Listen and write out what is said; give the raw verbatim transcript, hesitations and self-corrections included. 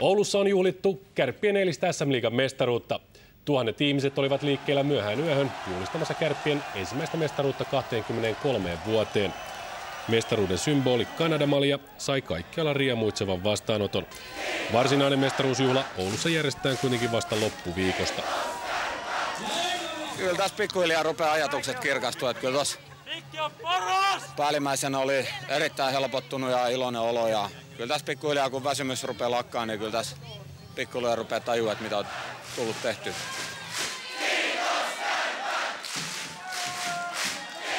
Oulussa on juhlittu Kärppien eilistä S M-liigan mestaruutta. Tuhannet ihmiset olivat liikkeellä myöhään yöhön juhlistamassa Kärppien ensimmäistä mestaruutta kaksikymmentäkolme vuoteen. Mestaruuden symboli Kanadamalja sai kaikkialla riemuitsevan vastaanoton. Varsinainen mestaruusjuhla Oulussa järjestetään kuitenkin vasta loppuviikosta. Kyllä tässä pikkuhiljaa rupeaa ajatukset kirkastua, että kyllä tuossa päällimmäisenä oli erittäin helpottunut ja iloinen olo. Ja kyllä tässä pikkuhiljaa kun väsymys rupeaa lakkaan, niin kyllä tässä pikkuhiljaa rupeaa tajua, että mitä on tullut tehty.